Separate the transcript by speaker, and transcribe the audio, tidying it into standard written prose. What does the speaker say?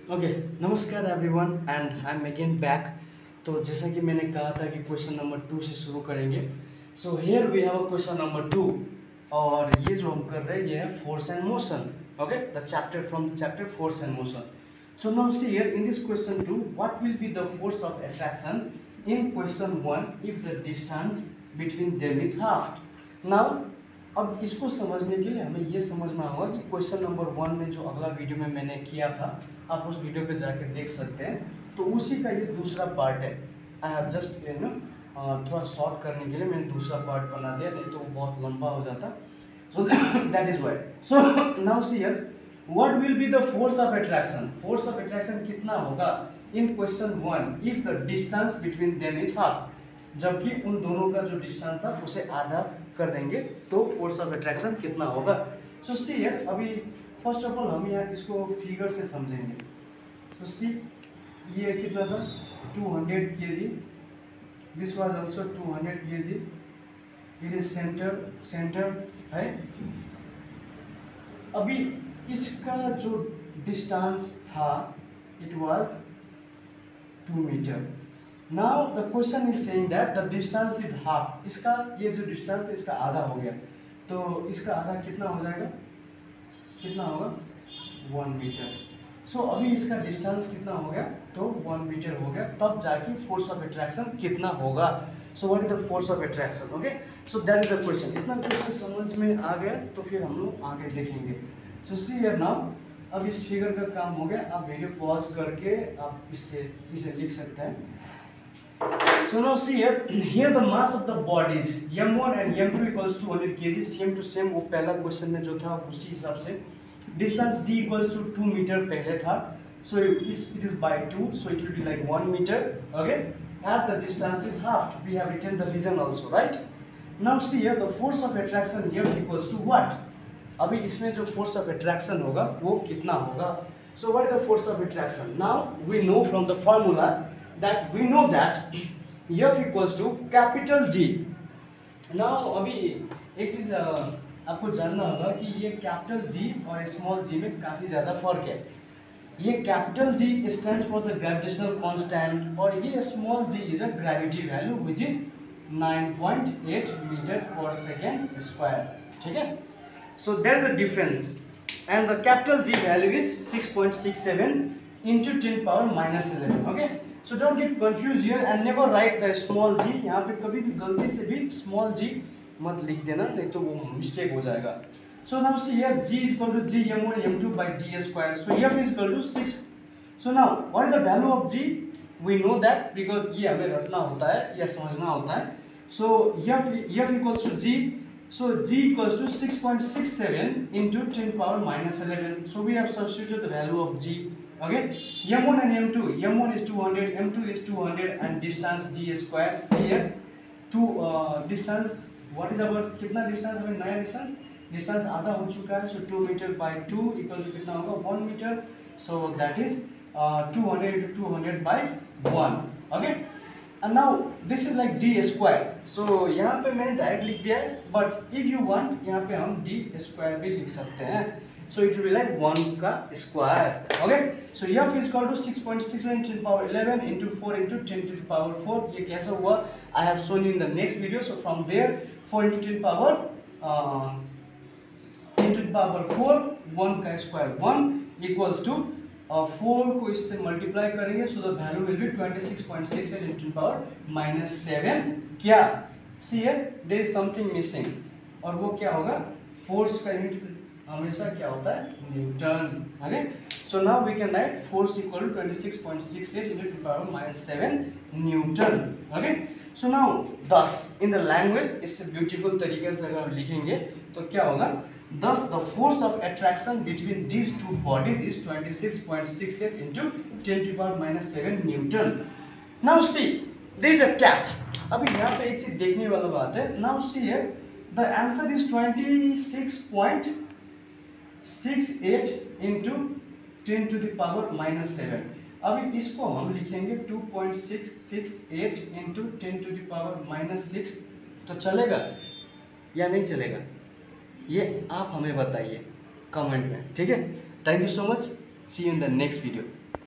Speaker 1: Okay नमस्कार everyone and I am again back. तो जैसा कि मैंने कहा था कि क्वेश्चन नंबर 2 से शुरू करेंगे। So here we have a question number 2 और ये जो हम कर रहे हैं ये है force and motion. Okay the chapter from the chapter force and motion. So now see here in this question 2 what will be the force of attraction in question 1 if the distance between them is half. Now अब इसको समझने के लिए हमें ये समझना होगा कि क्वेश्चन नंबर 1 में जो अगला वीडियो में मैंने किया था, आप उस वीडियो पे जाकर देख सकते हैं। तो उसी का ये दूसरा पार्ट है। आई हैव जस्ट थोड़ा शॉर्ट करने के लिए मैंने दूसरा पार्ट बना दिया, नहीं तो वो बहुत लंबा हो जाता। So that is why. So now see here what will be the force of attraction. Force of attraction कितना होगा in question 1 if the distance between them is half. जबकि उन दोनों का जो डिस्टेंस था उसे आधा कर देंगे तो फोर्स ऑफ अट्रैक्शन कितना होगा। सो सी हियर अभी फर्स्ट ऑफ ऑल हम यहाँ इसको फिगर से समझेंगे। सो सी ये कितना था 200 kg, this was also 200 kg, it is centre है। अभी इसका जो डिस्टेंस था it was 2 metre. Now the question is saying that the distance is half. इसका ये जो डिस्टेंस है इसका आधा हो गया, तो इसका आधा कितना हो जाएगा, कितना होगा 1 मीटर। सो अभी इसका डिस्टेंस कितना हो गया तो 1 मीटर हो गया, तब जाके फोर्स ऑफ अट्रैक्शन कितना होगा। So what is the force of attraction. Okay so that is the question. इतना क्वेश्चन समझ में आ गया तो फिर हम लोग आगे देखेंगे। सो सी हियर नाउ अब इस फिगर का काम हो गया, आप वीडियो पॉज करके आप इसे लिख सकते हैं। So now see here the mass of the bodies m1 and m2 equals to 200 kg, same to same वो पहला क्वेश्चन में जो था उसी हिसाब से। Distance d equals to 2 metre पहले था, so it is by 2, so it will be like 1 meter. Okay, as the distance is halved we have written the reason also, right? Now see here the force of attraction here equals to what। अभी इसमें जो force of attraction होगा वो कितना होगा। So what is the force of attraction? Now we know from the formula that we know that F equals to capital G। Now अभी एक चीज आपको जानना होगा कि ये कैपिटल G और स्मॉल g में काफी ज्यादा फर्क है। ये capital G stands for the gravitational constant और ये small g is a gravity value which is 9.8 metre पर सेकेंड स्क्वायर। ठीक है, so there is a difference and the capital G value is 6.67 into 10 power minus 11। okay, so don't get confused here and never write the small g। यहाँ पे कभी भी गलती से भी small g मत लिख देना, नहीं तो वो मिस्टेक हो जाएगा। so now see here g is equal to g m1 m2 by d square, so f is equal to 6। so now what is the value of g, we know that because ये हमें रटना होता है या समझना होता है। so f equals to g, so g equals to 6.67 into 10 power minus 11, so we have substituted the value of g। okay, m1 and m2, m1 is 200, m2 is 200 and distance d square। see here two distance what is our कितना distance हमें नया distance आधा हो चुका है, so 2 metre by 2 equal to कितना होगा 1 metre, so that is 200 into 200 by 1। okay, and now this is like d square, so यहाँ पे मैंने डायरेक्ट लिख दिया है, but if you want यहाँ पे हम d square भी लिख सकते हैं, so it will be like 1 का square। okay, so f is equal to 6.61 into the power 11 into 4 into 10 to the power 4। ये कैसा हुआ I have shown you in the next video। so from there 4 into 10 power 10 to the power 4 1 का square 1 equals to 4 को इससे multiply करेंगे, so the value will be 26.68 into the power minus 7। क्या see here there is something missing और वो क्या होगा, force का यूनिट हमेशा क्या होता है newton. Okay, so now we can write force equal to 26.68 into the power minus 7 newton. Okay, so now thus in the language इससे ब्यूटीफुल तरीके से अगर लिखेंगे तो क्या होगा, thus the force of attraction between these two bodies is 26.68 into 10 to the power minus 7 newton. now see there is a catch। अभी यहाँ पे एक चीज देखने वाला बात है। now see here the answer is 26.68 into 10 to the power minus 7। अभी इसको हम लिखेंगे 2.668 into 10 to the power minus 6, तो चलेगा या नहीं चलेगा ये आप हमें बताइए कमेंट में। ठीक है, thank you so much, see you in the next video.